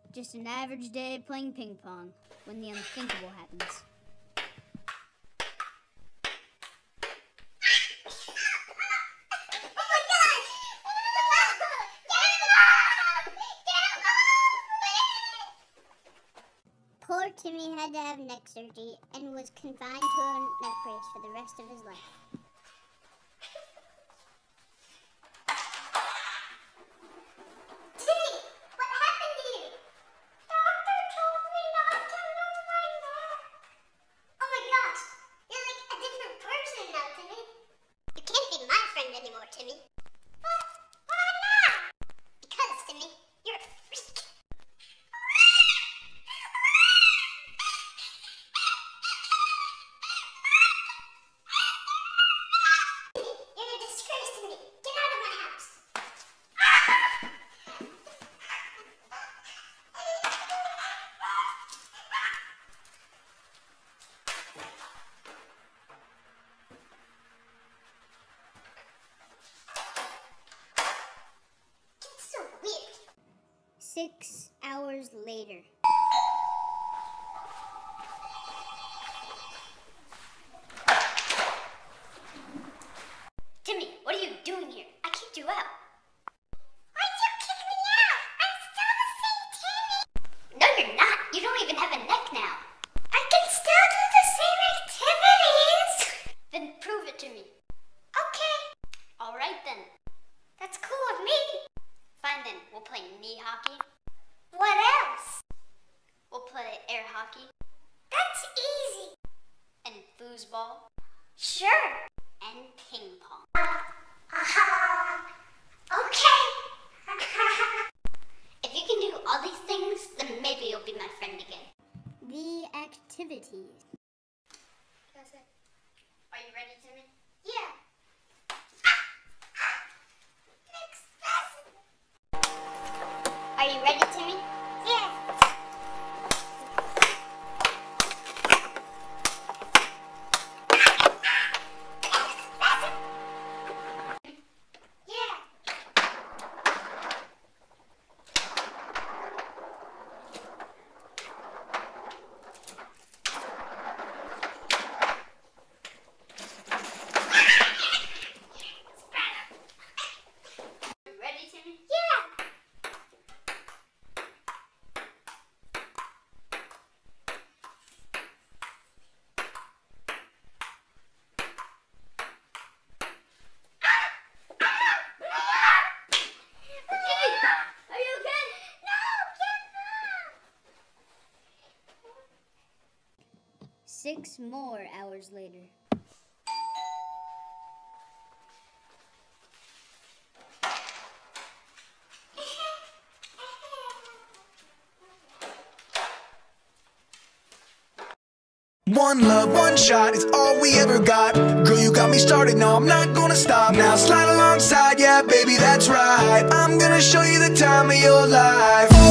Just an average day playing ping pong when the unthinkable happens. Poor Timmy had to have neck surgery and was confined to a neck brace for the rest of his life. Timmy, what happened to you? Doctor told me not to move my neck. Oh my gosh, you're like a different person now, Timmy. You can't be my friend anymore, Timmy. But why not? Because, Timmy, you're a freak. So weird. 6 hours later. Timmy, what are you doing here? I kicked you out. Why'd you kick me out? I'm still the same Timmy. No, you're not. You don't even have a neck now. I can still do the same activities. Then prove it to me. Okay. All right then. That's cool with me. Fine then, we'll play knee hockey. What else? We'll play air hockey. That's easy. And foosball. Sure. And ping pong. Okay. If you can do all these things, then maybe you'll be my friend again. The activities. Are you ready, Timmy? Yeah. Are you ready, Timmy? Yeah. Are you okay? No, get up! 6 more hours later. One love, one shot is all we ever got. Girl, you got me started, no, I'm not gonna stop. Now slide alongside, yeah, baby, that's right. I'm gonna show you the time of your life.